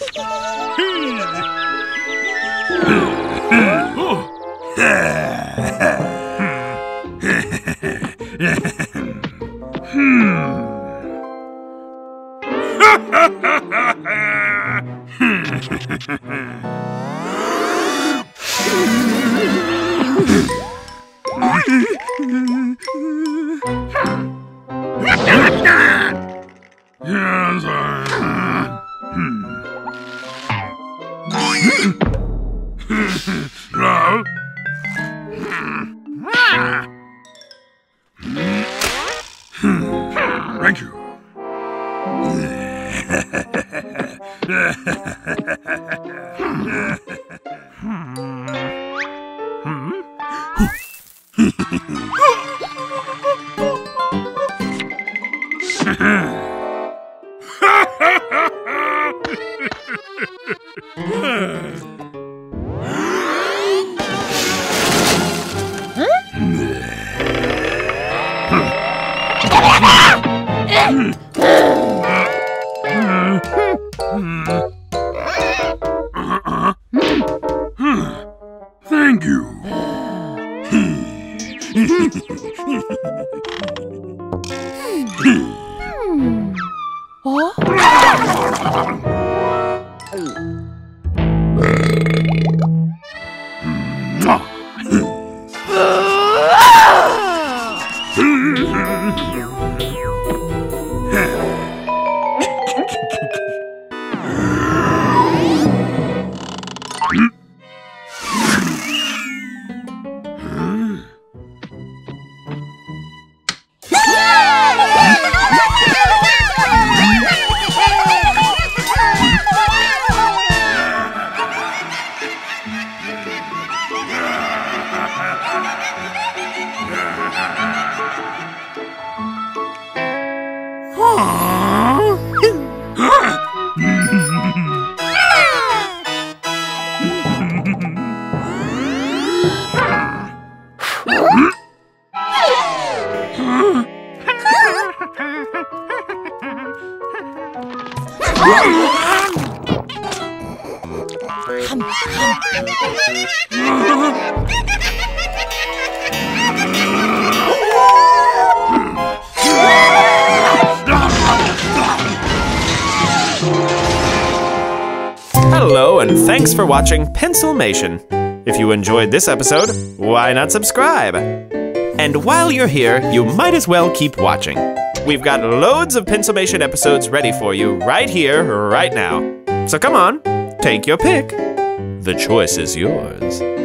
Thank you. Thank you. Hello, and thanks for watching Pencilmation. If you enjoyed this episode, why not subscribe? And while you're here, you might as well keep watching. We've got loads of Pencilmation episodes ready for you right here, right now. So come on, take your pick. The choice is yours.